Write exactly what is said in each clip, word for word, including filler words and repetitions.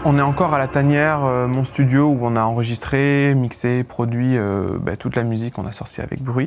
On est encore à la Tanière, euh, mon studio où on a enregistré, mixé, produit euh, bah, toute la musique qu'on a sortie avec Bruit.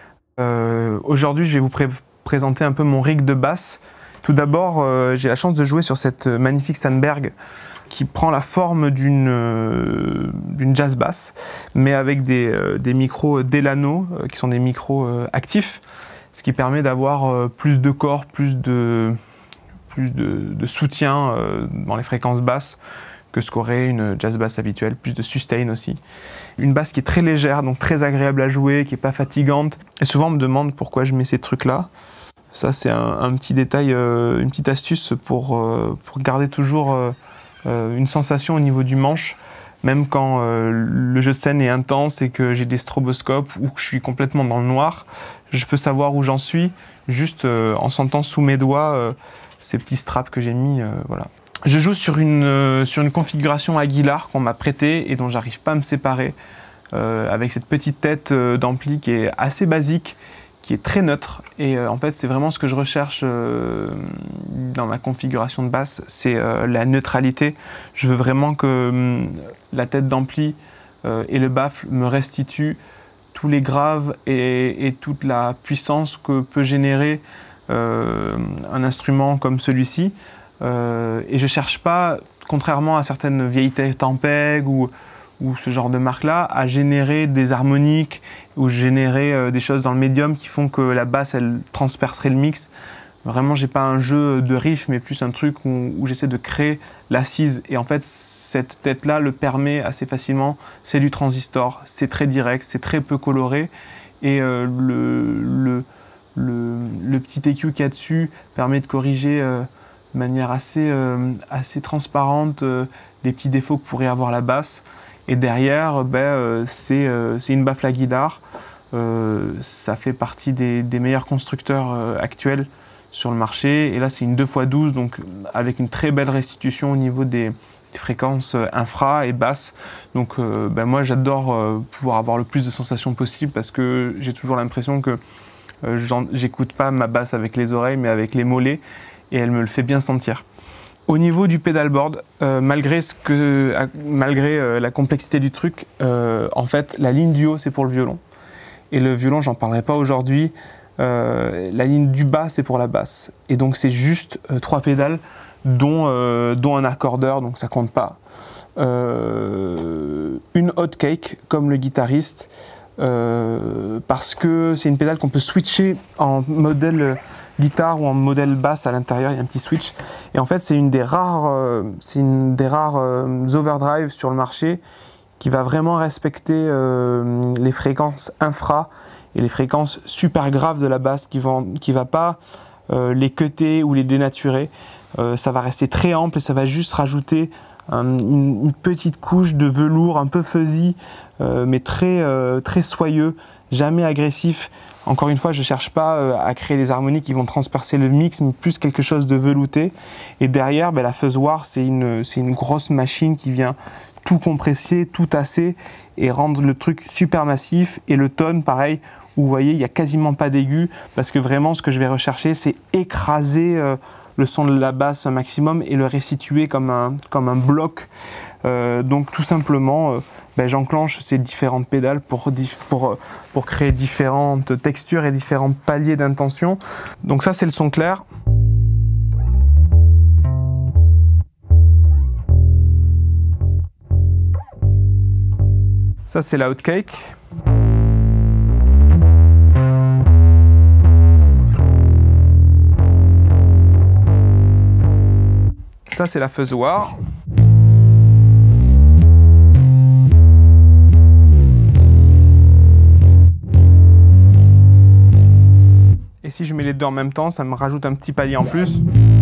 Euh, Aujourd'hui, je vais vous pré présenter un peu mon rig de basse. Tout d'abord, euh, j'ai la chance de jouer sur cette magnifique Sandberg qui prend la forme d'une euh, jazz bass, mais avec des, euh, des micros Delano, euh, qui sont des micros euh, actifs, ce qui permet d'avoir euh, plus de corps, plus de, plus de, de soutien euh, dans les fréquences basses que ce qu'aurait une jazz bass habituelle, plus de sustain aussi. Une basse qui est très légère, donc très agréable à jouer, qui n'est pas fatigante. Et souvent on me demande pourquoi je mets ces trucs-là. Ça c'est un, un petit détail, euh, une petite astuce pour, euh, pour garder toujours euh, euh, une sensation au niveau du manche, même quand euh, le jeu de scène est intense et que j'ai des stroboscopes ou que je suis complètement dans le noir. Je peux savoir où j'en suis juste euh, en sentant sous mes doigts euh, ces petits straps que j'ai mis, euh, voilà. Je joue sur une, euh, sur une configuration Aguilar qu'on m'a prêtée et dont j'arrive pas à me séparer, euh, avec cette petite tête euh, d'ampli qui est assez basique, qui est très neutre. Et euh, en fait, c'est vraiment ce que je recherche euh, dans ma configuration de basse, c'est euh, la neutralité. Je veux vraiment que euh, la tête d'ampli euh, et le baffle me restituent tous les graves et, et toute la puissance que peut générer euh, un instrument comme celui-ci. Euh, et je cherche pas, contrairement à certaines vieilles têtes Ampeg ou, ou ce genre de marque-là, à générer des harmoniques ou générer euh, des choses dans le médium qui font que la basse elle transpercerait le mix. Vraiment, j'ai pas un jeu de riff, mais plus un truc où, où j'essaie de créer l'assise. Et en fait, cette tête-là le permet assez facilement. C'est du transistor, c'est très direct, c'est très peu coloré. Et euh, le, le, le, le petit E Q qu'il y a dessus permet de corriger euh, de manière assez, euh, assez transparente euh, les petits défauts que pourrait avoir la basse. Et derrière, ben, euh, c'est euh, une baffle Aguilar. Euh, ça fait partie des, des meilleurs constructeurs euh, actuels sur le marché. Et là, c'est une deux fois douze, donc avec une très belle restitution au niveau des, des fréquences infra et basses. Donc euh, ben, moi, j'adore euh, pouvoir avoir le plus de sensations possible parce que j'ai toujours l'impression que euh, j'écoute pas ma basse avec les oreilles, mais avec les mollets. Et elle me le fait bien sentir. Au niveau du pedalboard, euh, malgré, ce que, malgré euh, la complexité du truc, euh, en fait, la ligne du haut, c'est pour le violon. Et le violon, j'en parlerai pas aujourd'hui. Euh, la ligne du bas, c'est pour la basse. Et donc, c'est juste euh, trois pédales, dont, euh, dont un accordeur, donc ça compte pas. Euh, une hot cake, comme le guitariste, euh, parce que c'est une pédale qu'on peut switcher en modèle guitare ou en modèle basse à l'intérieur, il y a un petit switch. Et en fait, c'est une des rares, euh, c'est une des rares euh, overdrive sur le marché qui va vraiment respecter euh, les fréquences infra et les fréquences super graves de la basse, qui vont, qui va pas euh, les cutter ou les dénaturer. Euh, ça va rester très ample et ça va juste rajouter un, une, une petite couche de velours un peu fuzzy, euh, mais très, euh, très soyeux, jamais agressif. Encore une fois, je ne cherche pas à créer des harmonies qui vont transpercer le mix, mais plus quelque chose de velouté. Et derrière, ben, la Fuzzwar, c'est une, c'est une grosse machine qui vient tout compresser, tout tasser et rendre le truc super massif. Et le tone, pareil, où vous voyez, il n'y a quasiment pas d'aigu, parce que vraiment, ce que je vais rechercher, c'est écraser euh, le son de la basse un maximum et le restituer comme un, comme un bloc. Euh, donc tout simplement, euh, ben, j'enclenche ces différentes pédales pour, pour, pour créer différentes textures et différents paliers d'intention. Donc ça, c'est le son clair. Ça, c'est la hot cake. Ça, c'est la Fuzzwar. Et si je mets les deux en même temps, ça me rajoute un petit palier en plus.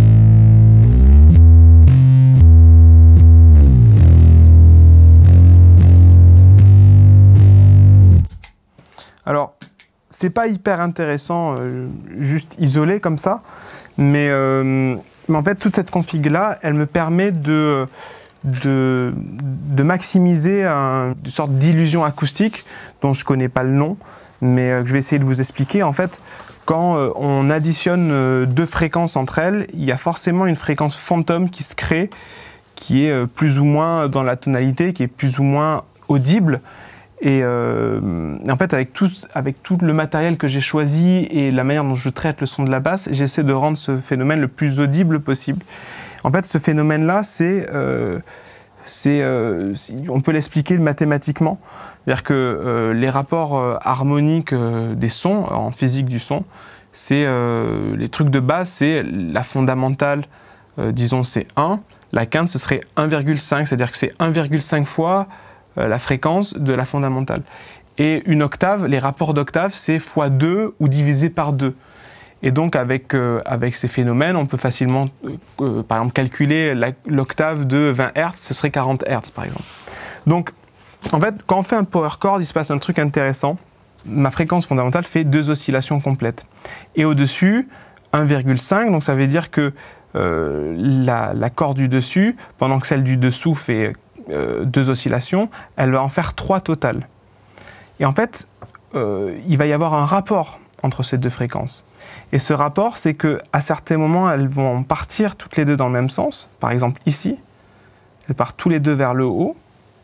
Alors, c'est pas hyper intéressant, euh, juste isolé comme ça, mais, euh, mais en fait, toute cette config-là, elle me permet de, de, de maximiser un, une sorte d'illusion acoustique dont je connais pas le nom, mais euh, que je vais essayer de vous expliquer. En fait, quand euh, on additionne euh, deux fréquences entre elles, il y a forcément une fréquence fantôme qui se crée, qui est plus ou moins dans la tonalité, qui est plus ou moins audible. Et euh, en fait, avec tout, avec tout le matériel que j'ai choisi et la manière dont je traite le son de la basse, j'essaie de rendre ce phénomène le plus audible possible. En fait, ce phénomène-là, c'est, euh, c'est, euh, on peut l'expliquer mathématiquement. C'est-à-dire que euh, les rapports euh, harmoniques euh, des sons, en physique du son, c'est euh, les trucs de base, c'est la fondamentale, euh, disons, c'est un. La quinte, ce serait un virgule cinq, c'est-à-dire que c'est un virgule cinq fois euh, la fréquence de la fondamentale. Et une octave, les rapports d'octave, c'est fois deux ou divisé par deux. Et donc, avec, euh, avec ces phénomènes, on peut facilement, euh, euh, par exemple, calculer l'octave de vingt hertz, ce serait quarante hertz, par exemple. Donc, en fait, quand on fait un power chord, il se passe un truc intéressant. Ma fréquence fondamentale fait deux oscillations complètes. Et au-dessus, un virgule cinq, donc ça veut dire que euh, la, la corde du dessus, pendant que celle du dessous fait euh, deux oscillations, elle va en faire trois totales. Et en fait, euh, il va y avoir un rapport entre ces deux fréquences. Et ce rapport, c'est qu'à certains moments, elles vont partir toutes les deux dans le même sens. Par exemple, ici, elles partent tous les deux vers le haut.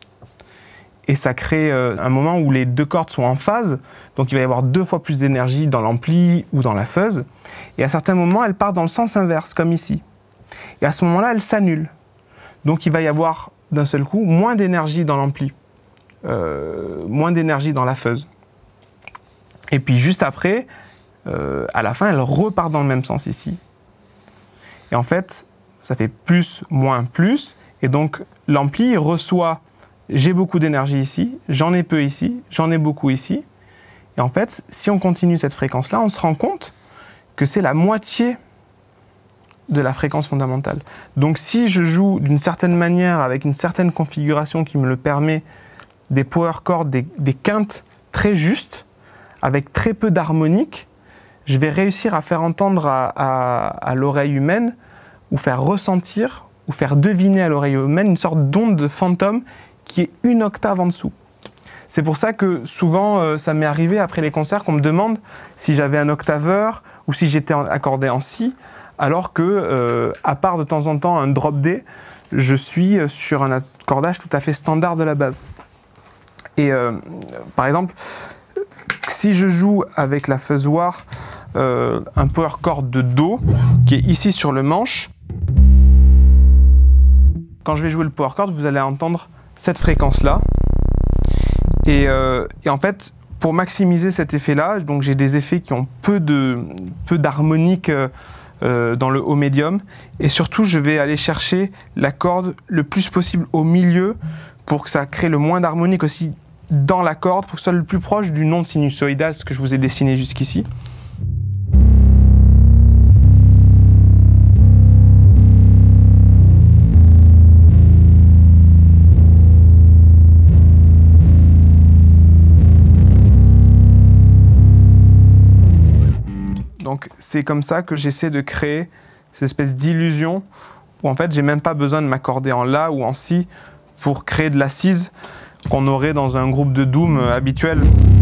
Et ça crée euh, un moment où les deux cordes sont en phase, donc il va y avoir deux fois plus d'énergie dans l'ampli ou dans la fuzz. Et à certains moments, elles partent dans le sens inverse, comme ici. Et à ce moment-là, elles s'annulent. Donc il va y avoir d'un seul coup moins d'énergie dans l'ampli, euh, moins d'énergie dans la fuzz. Et puis juste après, euh, à la fin, elles repartent dans le même sens ici. Et en fait, ça fait plus, moins, plus. Et donc l'ampli reçoit... J'ai beaucoup d'énergie ici, j'en ai peu ici, j'en ai beaucoup ici. Et en fait, si on continue cette fréquence-là, on se rend compte que c'est la moitié de la fréquence fondamentale. Donc si je joue d'une certaine manière, avec une certaine configuration qui me le permet, des power chords, des, des quintes très justes, avec très peu d'harmonique, je vais réussir à faire entendre à, à, à l'oreille humaine, ou faire ressentir, ou faire deviner à l'oreille humaine une sorte d'onde de fantôme qui est une octave en dessous. C'est pour ça que souvent, euh, ça m'est arrivé après les concerts qu'on me demande si j'avais un octaveur ou si j'étais accordé en si, alors que, euh, à part de temps en temps un drop D, je suis sur un accordage tout à fait standard de la base. Et euh, par exemple, si je joue avec la fuzzoir euh, un power chord de Do, qui est ici sur le manche, quand je vais jouer le power chord, vous allez entendre cette fréquence-là. Et, euh, et en fait, pour maximiser cet effet-là, donc j'ai des effets qui ont peu de peu d'harmonique euh, dans le haut médium. Et surtout, je vais aller chercher la corde le plus possible au milieu pour que ça crée le moins d'harmonique aussi dans la corde, pour que ce soit le plus proche du non sinusoïdal, ce que je vous ai dessiné jusqu'ici. Donc c'est comme ça que j'essaie de créer cette espèce d'illusion où en fait j'ai même pas besoin de m'accorder en La ou en Si pour créer de l'assise qu'on aurait dans un groupe de doom habituel.